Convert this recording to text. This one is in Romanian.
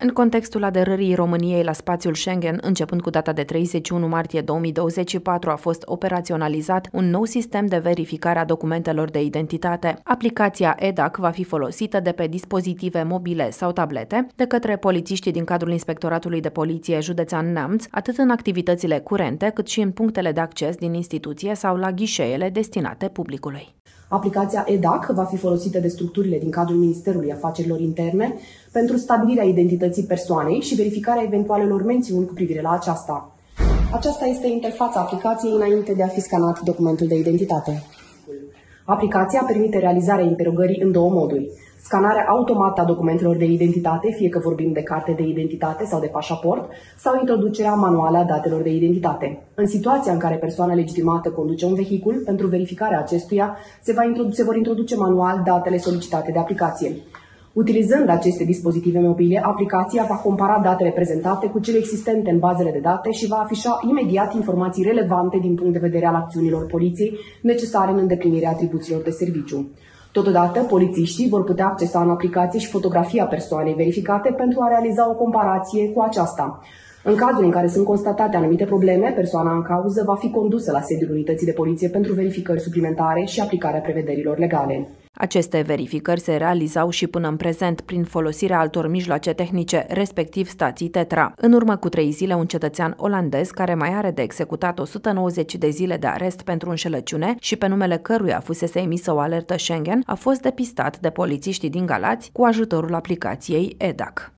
În contextul aderării României la spațiul Schengen, începând cu data de 31 martie 2024, a fost operaționalizat un nou sistem de verificare a documentelor de identitate. Aplicația EDAC va fi folosită de pe dispozitive mobile sau tablete de către polițiștii din cadrul Inspectoratului de Poliție Județean Neamț, atât în activitățile curente, cât și în punctele de acces din instituție sau la ghișeele destinate publicului. Aplicația EDAC va fi folosită de structurile din cadrul Ministerului Afacerilor Interne pentru stabilirea identității persoanei și verificarea eventualelor mențiuni cu privire la aceasta. Aceasta este interfața aplicației înainte de a fi scanat documentul de identitate. Aplicația permite realizarea interogării în două moduri: scanarea automată a documentelor de identitate, fie că vorbim de carte de identitate sau de pașaport, sau introducerea manuală a datelor de identitate. În situația în care persoana legitimată conduce un vehicul, pentru verificarea acestuia se vor introduce manual datele solicitate de aplicație. Utilizând aceste dispozitive mobile, aplicația va compara datele prezentate cu cele existente în bazele de date și va afișa imediat informații relevante din punct de vedere al acțiunilor poliției necesare în îndeplinirea atribuțiilor de serviciu. Totodată, polițiștii vor putea accesa în aplicație și fotografia persoanei verificate pentru a realiza o comparație cu aceasta. În cazul în care sunt constatate anumite probleme, persoana în cauză va fi condusă la sediul unității de poliție pentru verificări suplimentare și aplicarea prevederilor legale. Aceste verificări se realizau și până în prezent prin folosirea altor mijloace tehnice, respectiv stații Tetra. În urmă cu 3 zile, un cetățean olandez, care mai are de executat 190 de zile de arest pentru înșelăciune și pe numele căruia fusese emisă o alertă Schengen, a fost depistat de polițiștii din Galați cu ajutorul aplicației EDAC.